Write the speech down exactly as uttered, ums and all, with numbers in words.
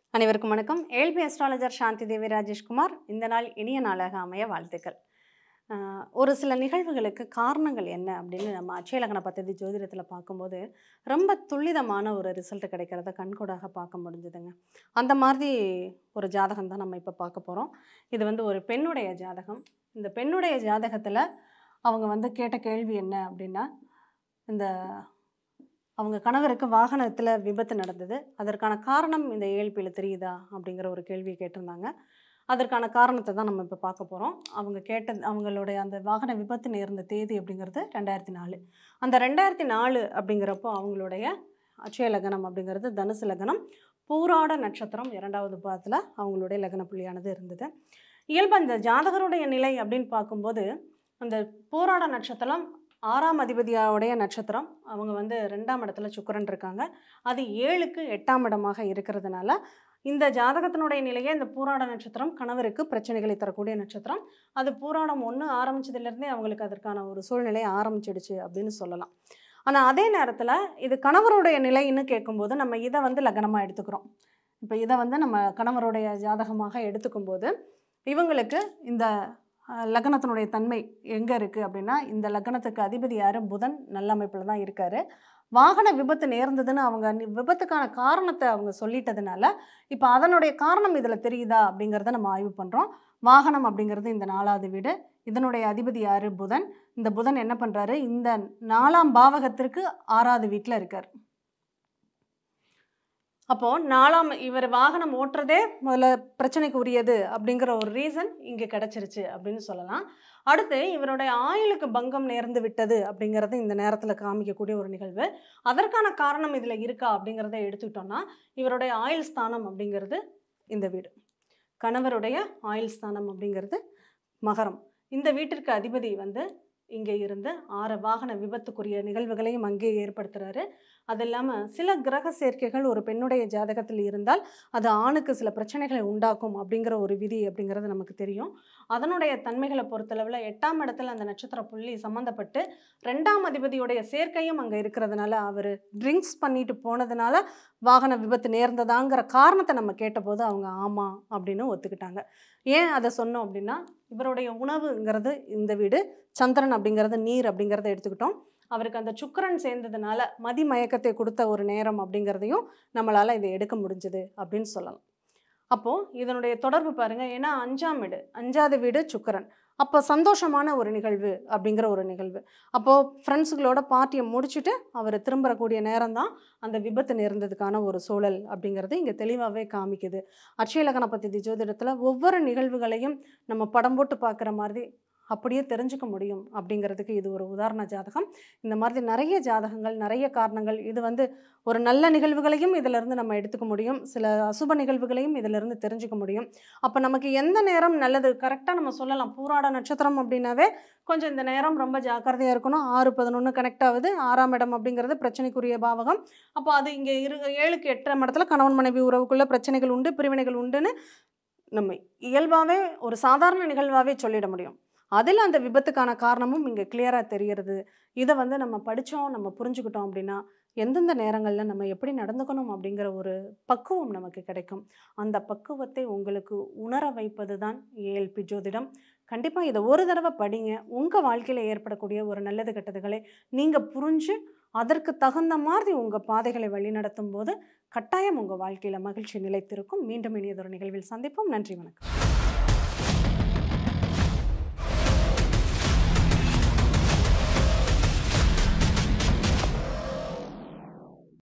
அனைவருக்கும் வணக்கம். ஏல்பி அஸ்ட்ராலஜர் சாந்தி தேவி ராஜேஷ்குமார். இந்த நாள் இனிய நாளாக அமைய வாழ்த்துக்கள். ஒரு சில நிகழ்வுகளுக்கு காரணங்கள் என்ன அப்படின்னு நம்ம அட்சய லக்ன பத்ததி ஜோதிடத்தில் பார்க்கும்போது ரொம்ப துல்லிதமான ஒரு ரிசல்ட் கிடைக்கிறத கண்கூடாக பார்க்க முடிஞ்சுதுங்க. அந்த மாதிரி ஒரு ஜாதகம் தான் நம்ம இப்போ பார்க்க போகிறோம். இது வந்து ஒரு பெண்ணுடைய ஜாதகம். இந்த பெண்ணுடைய ஜாதகத்தில் அவங்க வந்து கேட்ட கேள்வி என்ன அப்படின்னா, இந்த அவங்க கணவருக்கு வாகனத்தில் விபத்து நடந்தது. அதற்கான காரணம் இந்த ஏழ்பியில் தெரியுதா அப்படிங்கிற ஒரு கேள்வியை கேட்டிருந்தாங்க. அதற்கான காரணத்தை தான் நம்ம இப்போ பார்க்க போகிறோம். அவங்க கேட்ட அவங்களுடைய அந்த வாகன விபத்து நேர்ந்த தேதி அப்படிங்கிறது ரெண்டாயிரத்தி நாலு. அந்த ரெண்டாயிரத்தி நாலு அப்படிங்கிறப்போ அவங்களுடைய அட்சய லக்னம் அப்படிங்கிறது தனுசு லக்னம், பூராட நட்சத்திரம் இரண்டாவது பாதத்தில் அவங்களுடைய லக்ன புள்ளியானது இருந்தது. இயல்பு அந்த ஜாதகருடைய நிலை அப்படின்னு பார்க்கும்போது அந்த பூராட நட்சத்திரம் ஆறாம் அதிபதியோடைய நட்சத்திரம். அவங்க வந்து ரெண்டாம் இடத்துல சுக்கிரன் இருக்காங்க. அது ஏழுக்கு எட்டாம் இடமாக இருக்கிறதுனால இந்த ஜாதகத்தினுடைய நிலையை இந்த பூராட நட்சத்திரம் கணவருக்கு பிரச்சனைகளை தரக்கூடிய நட்சத்திரம். அது பூராடம் ஒன்று ஆரம்பிச்சதுலேருந்தே அவங்களுக்கு அதற்கான ஒரு சூழ்நிலை ஆரம்பிச்சிடுச்சு அப்படின்னு சொல்லலாம். ஆனால் அதே நேரத்தில் இது கணவருடைய நிலைன்னு கேட்கும்போது நம்ம இதை வந்து லக்னமாக எடுத்துக்கிறோம். இப்போ இதை வந்து நம்ம கணவருடைய ஜாதகமாக எடுத்துக்கும்போது இவங்களுக்கு இந்த லக்னத்தினுடைய தன்மை எங்கே இருக்குது அப்படின்னா, இந்த லக்னத்துக்கு அதிபதி யார்? புதன் நல்ல அமைப்பில் தான் இருக்கார். வாகன விபத்து நேர்ந்ததுன்னு அவங்க விபத்துக்கான காரணத்தை அவங்க சொல்லிட்டதுனால இப்போ அதனுடைய காரணம் இதில் தெரியுதா அப்படிங்கிறத நம்ம ஆய்வு பண்ணுறோம். வாகனம் அப்படிங்கிறது இந்த நாலாவது வீடு. இதனுடைய அதிபதி யார்? புதன். இந்த புதன் என்ன பண்ணுறாரு? இந்த நாலாம் பாவகத்திற்கு ஆறாவது வீட்டில் இருக்கார். அப்போது நாலாம் இவர் வாகனம் ஓட்டுறதே முதல்ல பிரச்சனைக்கு உரியது அப்படிங்கிற ஒரு ரீசன் இங்கே கிடச்சிருச்சு அப்படின்னு சொல்லலாம். அடுத்து இவருடைய ஆயுளுக்கு பங்கம் நேர்ந்து விட்டது அப்படிங்கிறது இந்த நேரத்தில் காமிக்கக்கூடிய ஒரு நிகழ்வு. அதற்கான காரணம் இதில் இருக்கா அப்படிங்கிறத எடுத்துக்கிட்டோம்னா, இவருடைய ஆயுள் ஸ்தானம் அப்படிங்கிறது இந்த வீடு. கணவருடைய ஆயுள் ஸ்தானம் அப்படிங்கிறது மகரம். இந்த வீட்டிற்கு அதிபதி வந்து இங்கே இருந்து ஆறு வாகன விபத்துக்குரிய நிகழ்வுகளையும் அங்கே ஏற்படுத்துகிறாரு. அது இல்லாமல் சில கிரக சேர்க்கைகள் ஒரு பெண்ணுடைய ஜாதகத்தில் இருந்தால் அது ஆணுக்கு சில பிரச்சனைகளை உண்டாக்கும் அப்படிங்கிற ஒரு விதி அப்படிங்கிறது நமக்கு தெரியும். அதனுடைய தன்மைகளை பொறுத்தளவில் எட்டாம் இடத்துல அந்த நட்சத்திர புள்ளி சம்மந்தப்பட்டு ரெண்டாம் அதிபதியுடைய சேர்க்கையும் அங்கே இருக்கிறதுனால அவர் ட்ரிங்க்ஸ் பண்ணிட்டு போனதுனால வாகன விபத்து நேர்ந்ததாங்கிற காரணத்தை நம்ம கேட்டபோது அவங்க ஆமாம் அப்படின்னு ஒத்துக்கிட்டாங்க. ஏன் அதை சொன்னோம் அப்படின்னா, இவருடைய உணவுங்கிறது இந்த வீடு, சந்திரன் அப்படிங்கிறது நீர் அப்படிங்கிறத எடுத்துக்கிட்டோம். அவருக்கு அந்த சுக்கிரன் சேர்ந்ததுனால மதி மயக்கத்தை கொடுத்த ஒரு நேரம் அப்படிங்கிறதையும் நம்மளால் இதை எடுக்க முடிஞ்சுது அப்படின்னு சொல்லலாம். அப்போது இதனுடைய தொடர்பு பாருங்கள். ஏன்னா அஞ்சாம் வீடு, அஞ்சாவது வீடு சுக்கிரன். அப்போ சந்தோஷமான ஒரு நிகழ்வு அப்படிங்கிற ஒரு நிகழ்வு. அப்போது ஃப்ரெண்ட்ஸுகளோட பார்ட்டியை முடிச்சுட்டு அவர் திரும்பக்கூடிய நேரம் தான் அந்த விபத்து நேர்ந்ததுக்கான ஒரு சூழல் அப்படிங்கிறது இங்கே தெளிவாகவே காமிக்குது. அட்சய லக்ன பத்ததி ஜோதிடத்தில் ஒவ்வொரு நிகழ்வுகளையும் நம்ம படம் போட்டு பார்க்குற மாதிரி அப்படியே தெரிஞ்சுக்க முடியும் அப்படிங்கிறதுக்கு இது ஒரு உதாரண ஜாதகம். இந்த மாதிரி நிறைய ஜாதகங்கள், நிறைய காரணங்கள். இது வந்து ஒரு நல்ல நிகழ்வுகளையும் இதிலிருந்து நம்ம எடுத்துக்க முடியும், சில அசுப நிகழ்வுகளையும் இதிலிருந்து தெரிஞ்சுக்க முடியும். அப்போ நமக்கு எந்த நேரம் நல்லது கரெக்டாக நம்ம சொல்லலாம். பூராட நட்சத்திரம் அப்படின்னாவே கொஞ்சம் இந்த நேரம் ரொம்ப ஜாக்கிரதையாக இருக்கணும். ஆறு பதினொன்று கனெக்ட் ஆகுது. ஆறாம் இடம் அப்படிங்கிறது பிரச்சனைக்குரிய பாவகம். அப்போ அது இங்கே இரு ஏழுக்கு எட்டாம் இடத்துல கணவன் மனைவி உறவுக்குள்ள பிரச்சனைகள் உண்டு, பிரிவினைகள் உண்டுன்னு நம்ம இயல்பாகவே ஒரு சாதாரண நிகழ்வாகவே சொல்லிட முடியும். அதில் அந்த விபத்துக்கான காரணமும் இங்கே கிளியராக தெரிகிறது. இதை வந்து நம்ம படித்தோம், நம்ம புரிஞ்சுக்கிட்டோம் அப்படின்னா எந்தெந்த நேரங்களில் நம்ம எப்படி நடந்துக்கணும் அப்படிங்கிற ஒரு பக்குவம் நமக்கு கிடைக்கும். அந்த பக்குவத்தை உங்களுக்கு உணர வைப்பது தான் ஏஎல்பி ஜோதிடம். கண்டிப்பாக இதை ஒரு தடவை படிங்க. உங்கள் வாழ்க்கையில் ஏற்படக்கூடிய ஒரு நல்லது கெட்டதுகளை நீங்கள் புரிஞ்சு அதற்கு தகுந்த மாதிரி உங்கள் பாதைகளை வழிநடத்தும் போது கட்டாயம் உங்கள் வாழ்க்கையில் மகிழ்ச்சி நிலைத்திருக்கும். மீண்டும் இனியதொரு நிகழ்வில் சந்திப்போம். நன்றி, வணக்கம்.